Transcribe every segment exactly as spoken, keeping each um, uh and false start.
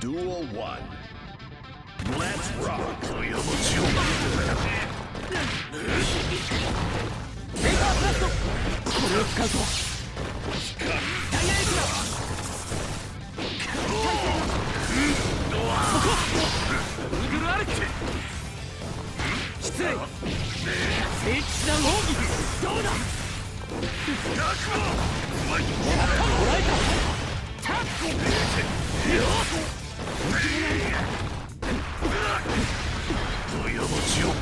Duel one. Let's rock. これを使うぞ。ダイヤエクラ。そこ。イーグルアルキ。失礼。聖騎士団奥義。どうだ。もらえた。タッコ。よっ。これを持ちよ。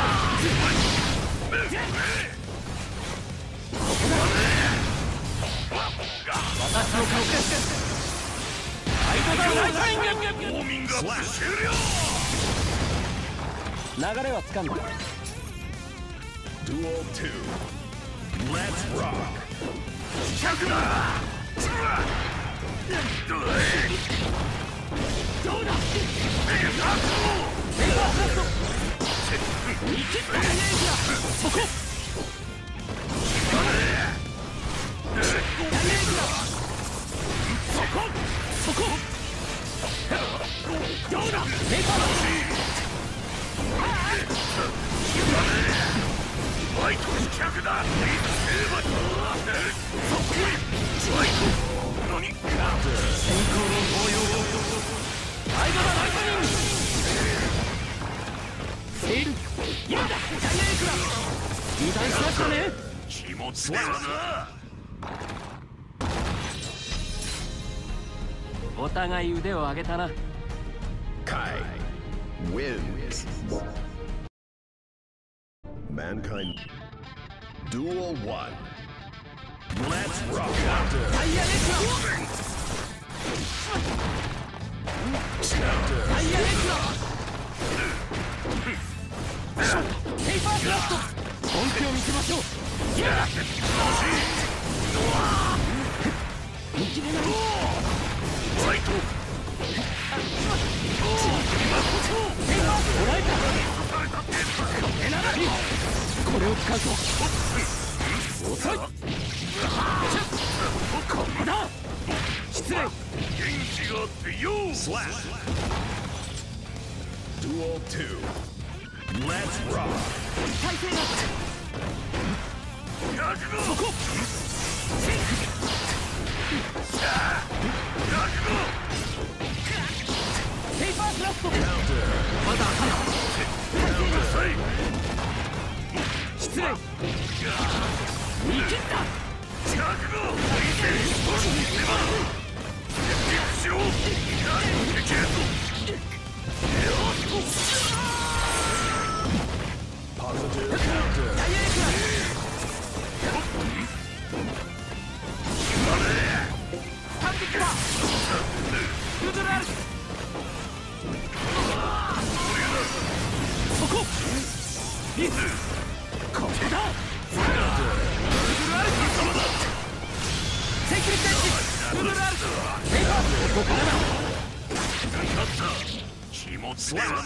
私の顔アイドルライトニングウォーミングアップ終了。流れはつかんだ。 Duel two. Let's rock. ひゃくだ。どうだ。ペーパーフラスト。見切ったね。そこ。そこそこどうだペーパーだ。ワイト飛脚だ。そこワイト何先行の応用アイドラライトニングセールやだジャイアンエクラ油断しましたね。気持ちだよな。お互い腕を上げたな。Kai wins. Mankind. Duel one. Let's rock. ダイヤネクラ。ダイヤネクラ。ペーパーブラスト。本気を見せましょう。見切れない。ライト。もらえた。これを使うと。遅い。ここだ。失礼。元気があってよ。Duel two. Let's rock. 体勢が。そこ。ペーパーブラスト。まだ当たる。失礼。見切った。そこ。リズ。ここだ。セキュリティ。ルルルアル。ペーパー。ここからだ。気持ちだよな。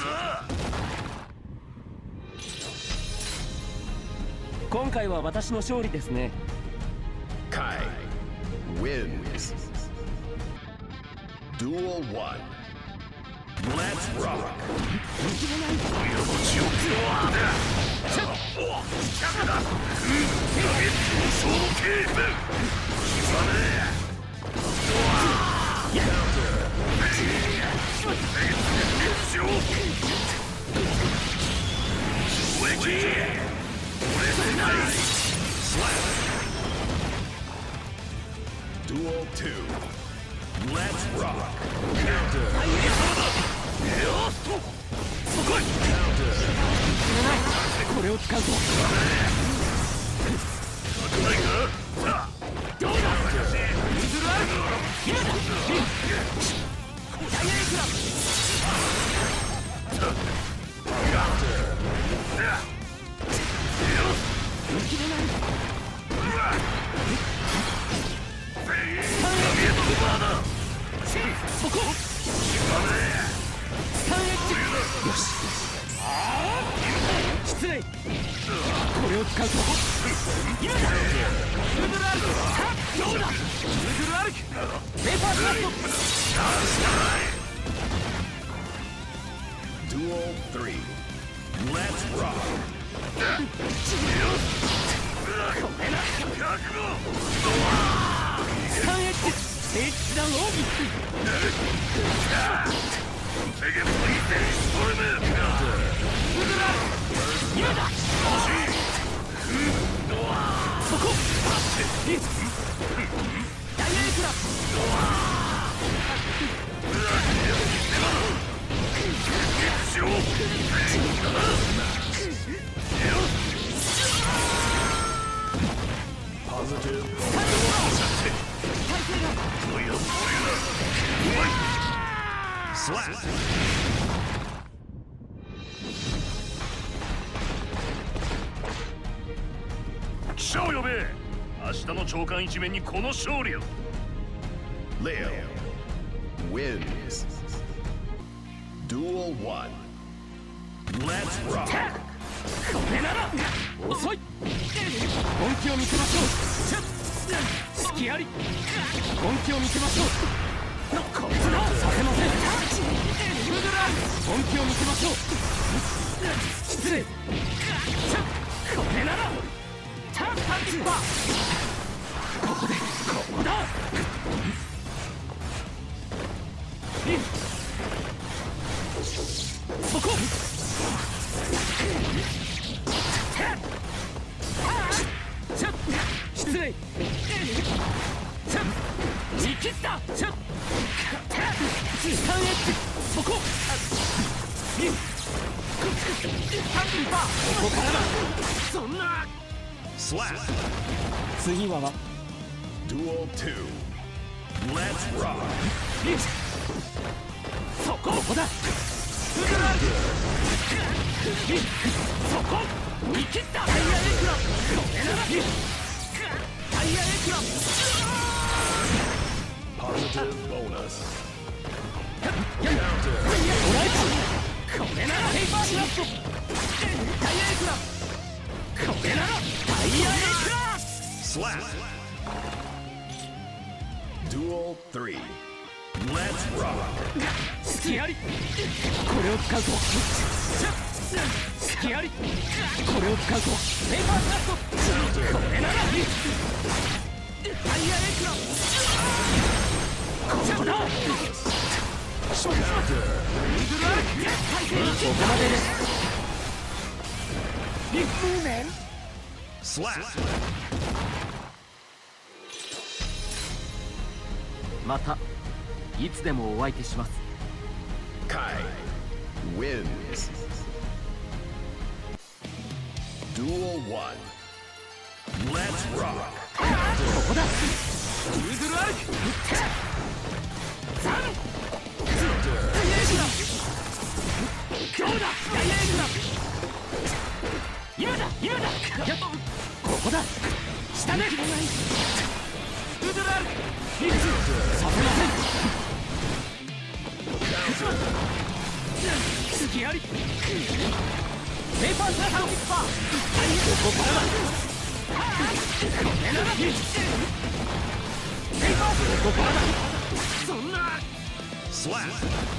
今回は私の勝利ですね。Kai wins. Duel one. Let's rock. Duel two. Let's rock. Counter. そこへ。これを使うと。どうだ。譲るある。今だ。ダイヤエクラ。見切れない。そこ。スタンエッジ。よし。失礼。これを使うと。今だ。ルードルアルク。どうだ。ルードルアルク。ペーパーブラスト。 Duel three. Let's rock. これな覚悟三 X 聖地弾奥義セゲポイセンストルムウドラ今だそこダイヤエクラしろ Positive. Slap. 記者を呼べ。明日の朝刊一面にこの勝利を。 Leo wins. Duel one. Let's rock. これなら遅い。本気を見せましょう。隙あり。本気を見せましょう。こいつだ。させません。本気を見せましょう。失礼。これならタッチパー。ここでここだ。そこ。失礼。見切った。時間エッジ。そこ。ここからだ。そんな。 Slap. 次は Duel two. Let's rock. そこ。ここだ。そこ。見切った。タイヤエクラ。これなら。タイヤエクラ。 Positive bonus. もらえた。これならペーパースラット。タイヤエクラ。これならタイヤエクラ。 Slap. Duel three. Let's rock. 隙あり。これを使うと。隙あり。これを使うと。ペーパースラット。これならタイヤエクラ。ここだ。ここまでです。リフメン。 Slap. またいつでもお相手します。 Kai wins. Duel one. Let's rock. ここだ。イーグルアーク。ザン。ダイヤエクラ。今日だ。ダイヤエクラ。今だ今だ。ここだ。下ね。ウドラール。リッツ。させません。隙あり。ペーパースラット。ここからだ。これなら。ペーパースここからだ。そんな。 Slap.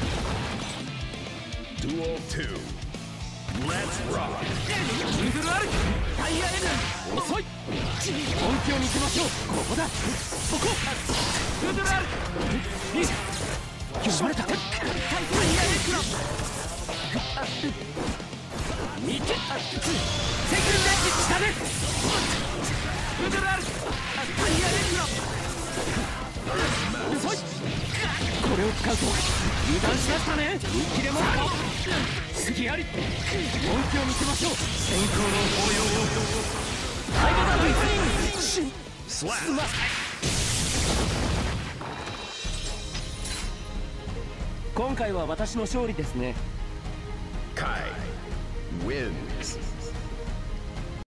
Duel two. Let's rock. イングルアルタイヤエナ遅い。本気を見せましょう。ここだ。そこ。ウドラル読まれた。タイヤエクラ。見て。セクルデッジ下で。ウドラルタイヤエクラ。遅い。これを使うと油断しましたね。見切れますか。隙あり。本気を見せましょう。先行の抱擁を。最後だ。スマッ。今回は私の勝利ですね。 Kai wins.